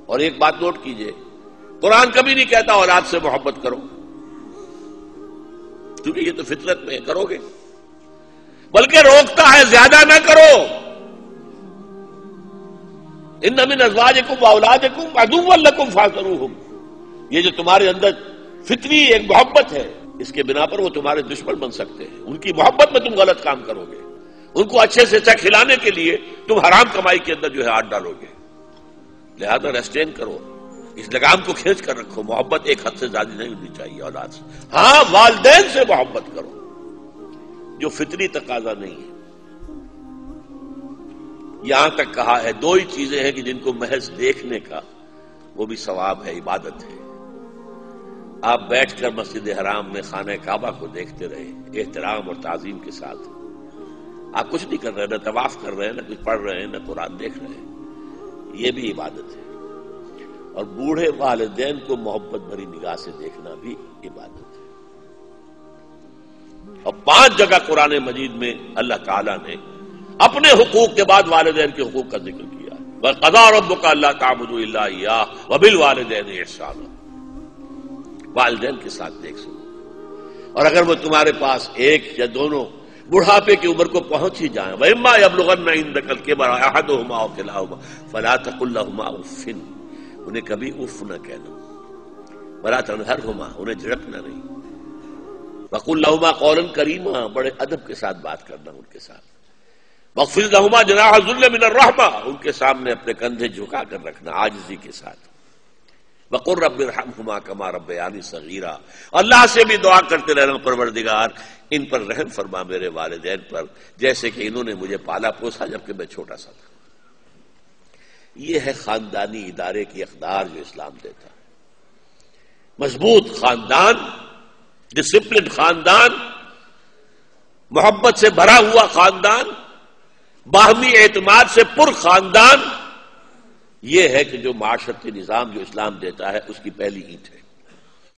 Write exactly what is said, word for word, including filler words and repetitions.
اور ایک بات نوٹ کیجئے، قرآن کبھی نہیں کہتا اولاد سے محبت کرو، کیونکہ یہ تو فطرت میں کرو گے، بلکہ روکتا ہے زیادہ نہ کرو۔ ان من ازواجکم واولادکم عدوا لکم فاحذروہم، یہ جو تمہارے اندر فطری ایک محبت ہے، اس کے بنا پر وہ تمہارے دشمن بن سکتے ہیں۔ ان کی محبت میں تم غلط کام کرو گے، ان کو اچھے سے اچھا کھلانے کے لیے تم حرام کمائی کے اندر جو ہے ہاتھ ڈالو گے، لہذا ریسٹین کرو، اس لگام کو کھینچ کر رکھو۔ محبت ایک حد سے زیادہ نہیں ہونی چاہیے اولاد سے۔ ہاں والدین سے محبت کرو جو فطری تقاضا نہیں ہے۔ یہاں تک کہا ہے دو ہی چیزیں ہیں کہ جن کو محض دیکھنے کا وہ بھی ثواب ہے، عبادت ہے۔ آپ بیٹھ کر مسجد حرام میں خانہ کعبہ کو دیکھتے رہے احترام اور تعظیم کے ساتھ، آپ کچھ نہیں کر رہے، نہ طواف کر رہے ہیں، نہ کچھ پڑھ رہے ہیں، نہ قرآن دیکھ رہے ہیں، یہ بھی عبادت ہے۔ اور بوڑھے والدین کو محبت بھری نگاہ سے دیکھنا بھی عبادت ہے۔ اور پانچ جگہ قرآن مجید میں اللہ تعالیٰ نے اپنے حقوق کے بعد والدین کے حقوق کا ذکر کیا ہے۔ وَقَضَىٰ رَبُّكَ أَلَّا تَعْبُدُوا إِلَّا إِيَّاهُ وَبِالْوَالِدَيْنِ إِحْسَانًا، والدین کے ساتھ دیکھ سکو، اور اگر وہ تمہارے پاس ایک یا دونوں بڑھاپے کی عمر کو پہنچ ہی جائیں، وَإِمَّا يَبْلُغَنَّ عِندَكَ الْكِبَرَ أَحَدُهُمَا أَوْ كِلَاهُمَا فَلَا تَقُل لَّهُمَا أُفٍّ، انہیں کبھی اف نہ کہنا، وَلَا تَنْهَرْهُمَا، انہیں جھڑکنا نہیں، وَقُل لَّهُمَا قَوْلًا كَرِيمًا، بڑے ادب کے ساتھ بات کرنا ان کے ساتھ، وَاخْفِضْ لَهُمَا جَنَاحَ الذُّلِّ مِنَ الرَّحْمَةِ، ان کے سامنے اپنے کندھے جھکا کر رکھنا عاجزی کے ساتھ، وَقُل رَّبِّ ارْحَمْهُمَا كَمَا رَبَّيَانِي صَغِيرًا، اللہ سے بھی دعا کرتے رہنا پروردگار ان پر رحم فرما میرے والدین پر، جیسے کہ انہوں نے مجھے پالا پوسا جبکہ میں چھوٹا سا تھا۔ یہ ہے خاندانی ادارے کی اقدار جو اسلام دیتا ہے۔ مضبوط خاندان، ڈسپلن خاندان، محبت سے بھرا ہوا خاندان، باہمی اعتماد سے پر خاندان، یہ ہے کہ جو معاشرتی نظام جو اسلام دیتا ہے اس کی پہلی اینٹ ہے۔